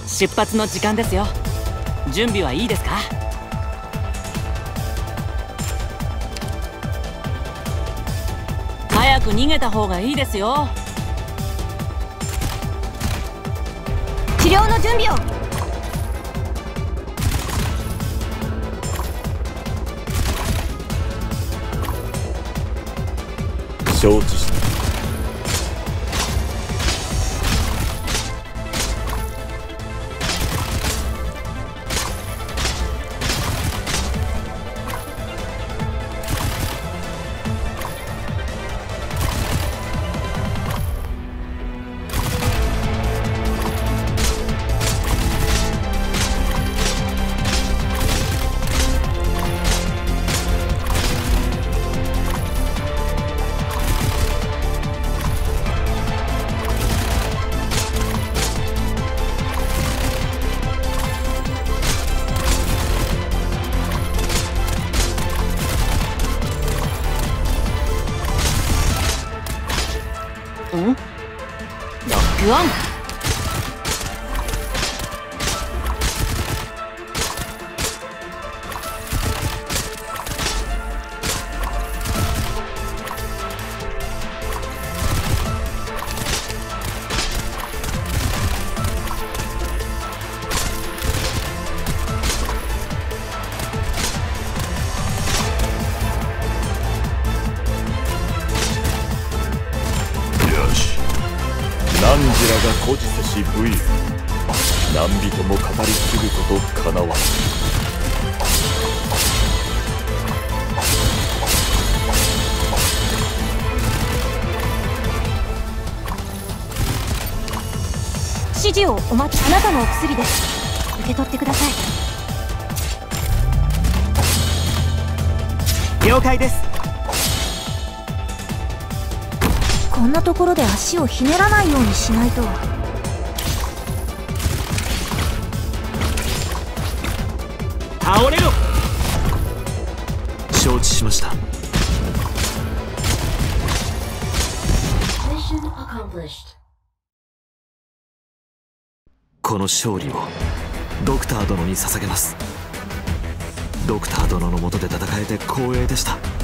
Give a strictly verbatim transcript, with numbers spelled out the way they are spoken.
出発の時間ですよ。準備はいいですか？早く逃げた方がいいですよ。 治療の準備を。 承知した。 ん？ロックオン。 汝らが孤児せし武勇、何人も語り継ぐことかなわん。 指示をお待ち。あなたのお薬です。受け取ってください。 了解です。 こんなところで足をひねらないようにしないと。 倒れろ。承知しました。この勝利をドクター殿に捧げます。ドクター殿の下で戦えて光栄でした。